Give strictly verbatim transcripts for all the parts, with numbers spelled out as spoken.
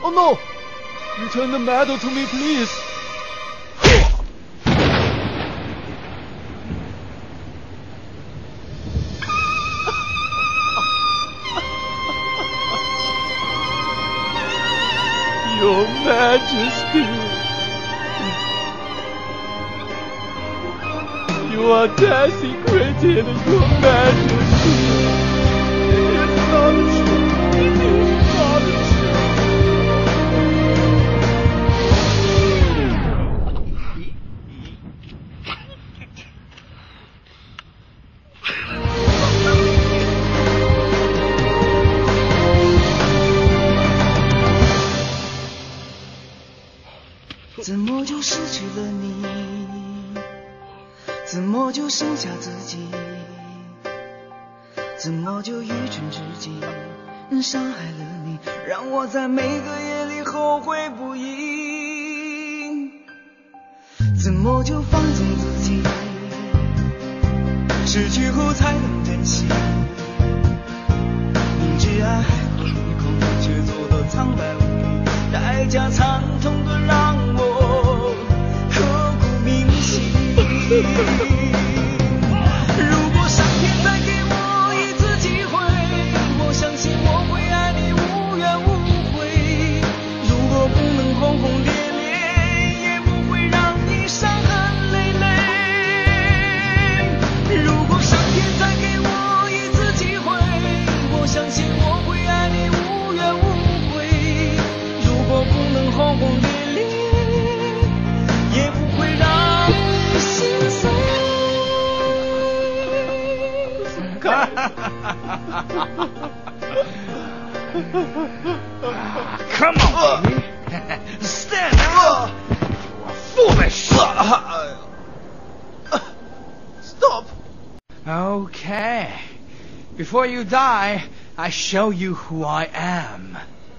Oh no! Return the medal to me, please. Your Majesty, you are desecrated, Your Majesty. It's not true. It's not true. 怎么就失去了你？怎么就剩下自己？怎么就愚蠢至极，伤害了你，让我在每个夜里后悔不已。怎么就放纵自己，失去后才能珍惜。明知爱海阔天空，却做得苍白无力，代价惨痛的让我刻骨铭心。如果上天再给我一次机会，我相信我会爱你无怨无悔。如果不能轰轰烈烈，也不会让你伤痕累累。如果上天再给我一次机会，我相信我会爱你无怨无悔。如果不能轰轰烈烈，也不会让你心碎。 Come on, baby. Stand up. Foolish. Stop. Okay. Before you die, I show you who I am.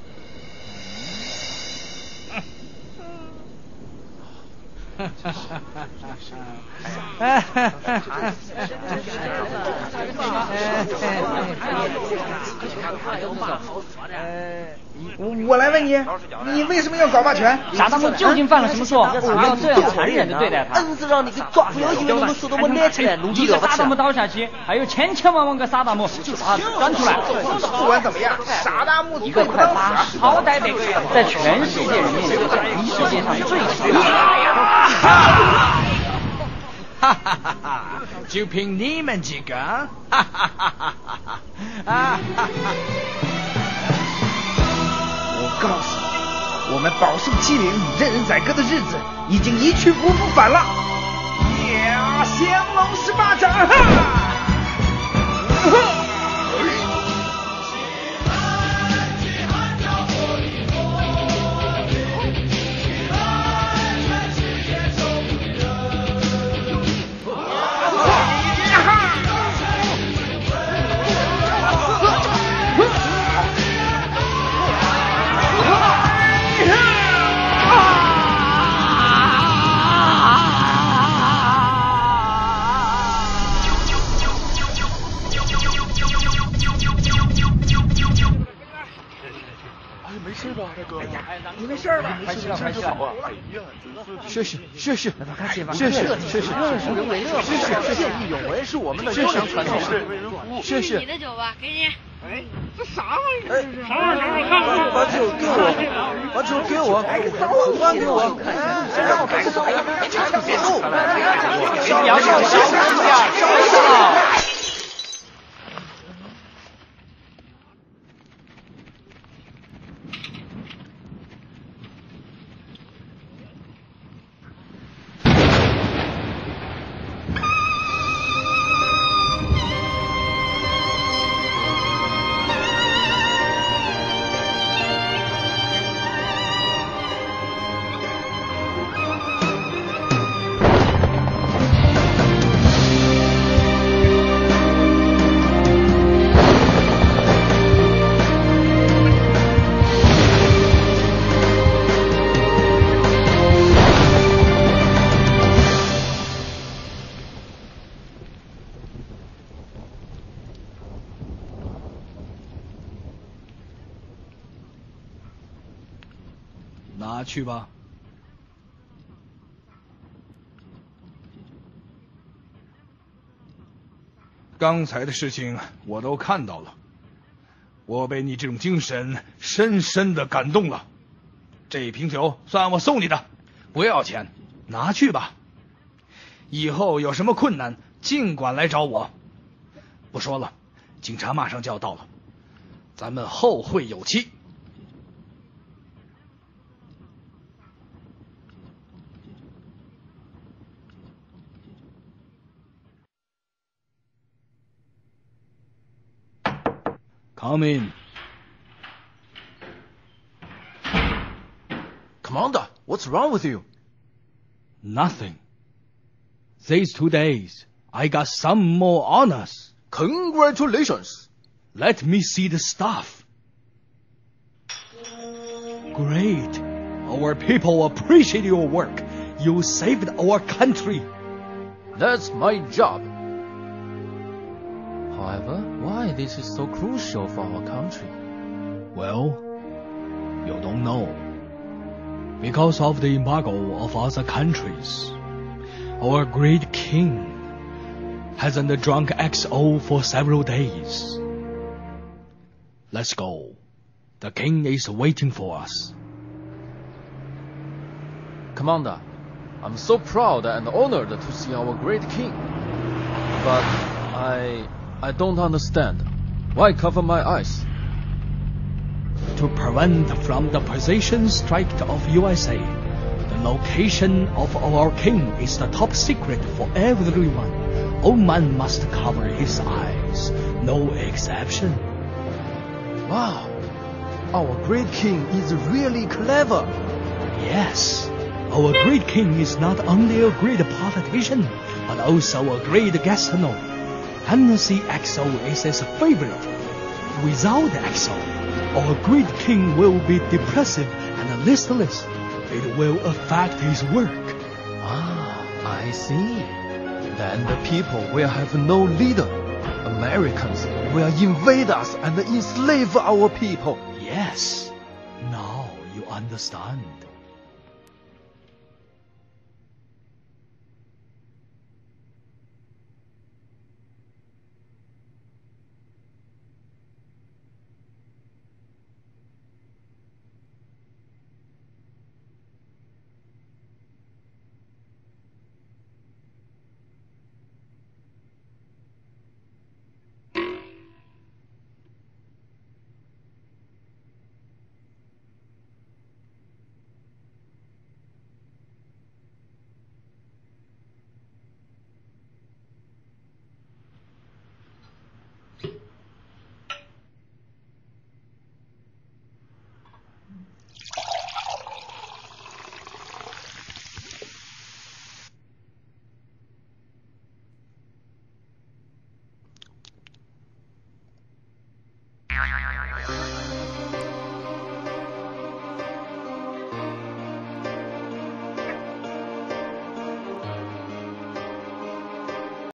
Uh 我来问你，你为什么要搞霸权？ 傻大木究竟犯了什么错？为什么要这样残忍的对待他？ 硬是让你给抓不了，因为我们说的我捏起来，弄一个傻大木倒下去，还有千千万万个傻大木，就把他端出来。 不管怎么样，傻大木一个快八十，好歹得在全世界人面前，你世界上最强大。 哈哈哈哈！就凭你们几个？哈哈哈哈哈！ 我告诉你，我们饱受欺凌、任人宰割的日子已经一去不复返了。呀，降龙十八掌！哈！你没事吧？ 没事，没事好啊！哎呀，谢谢，谢谢，谢谢，谢谢，谢谢， 助人为乐， 谢谢， 见义勇为是我们的优良传统， 为人服务。谢谢。 你的酒吧，给你。 哎，这啥玩意儿？啥玩意儿？把酒给我，把酒给我，还给我！谁让我开手？ 小少，小少。 拿去吧。刚才的事情我都看到了，我被你这种精神深深的感动了。这瓶酒算我送你的，不要钱，拿去吧。以后有什么困难尽管来找我。不说了，警察马上就要到了，咱们后会有期。Come in. Commander, what's wrong with you? Nothing. These two days, I got some more honors. Congratulations. Let me see the stuff. Great. Our people appreciate your work. You saved our country. That's my job. However, why this is so crucial for our country? Well, you don't know. Because of the embargo of other countries, our great king hasn't drunk X O for several days. Let's go. The king is waiting for us. Commander, I'm so proud and honored to see our great king. But I... I don't understand. Why cover my eyes? To prevent from the precision strike of U S A, the location of our king is the top secret for everyone. All man must cover his eyes, no exception. Wow, our great king is really clever. Yes, our great king is not only a great politician, but also a great gastronom. Hennessy X O is his favorite. Without X O, our great king will be depressive and listless. It will affect his work. Ah, I see. Then the people will have no leader. Americans will invade us and enslave our people. Yes, now you understand.